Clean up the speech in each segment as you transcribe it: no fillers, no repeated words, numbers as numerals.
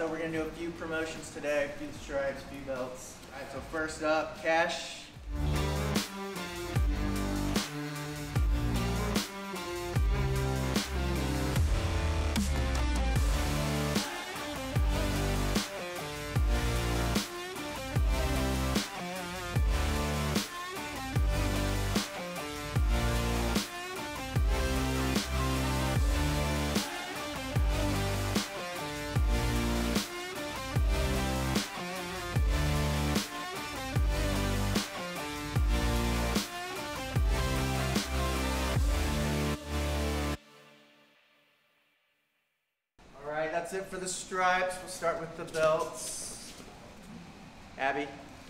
so we're gonna do a few promotions today, a few stripes, a few belts. All right, so first up, Cash. Alright, that's it for the stripes. We'll start with the belts. Abby.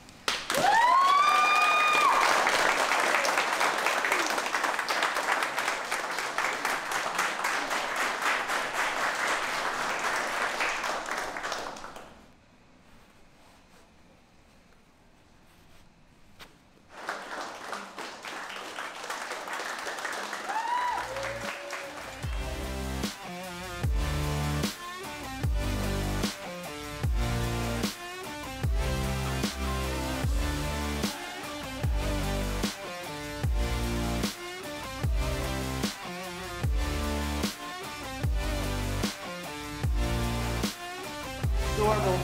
Adorable.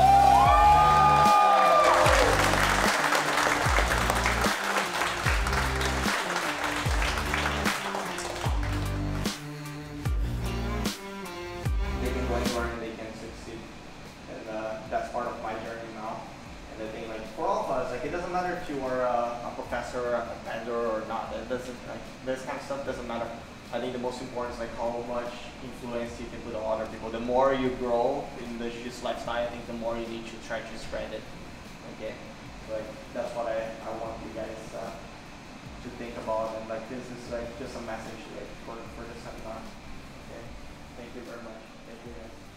They can go anywhere and they can succeed, and that's part of my journey now. And I think, like, for all of us, like, it doesn't matter if you are a professor or a vendor or not. It doesn't, like, this kind of stuff doesn't matter. I think the most important is like how much influence you can put on other people. The more you grow in the jiu-jitsu lifestyle, I think the more you need to try to spread it. Okay, like that's what I want you guys to think about, and like this is like just a message like for the seminar. Okay, thank you very much. Thank you guys.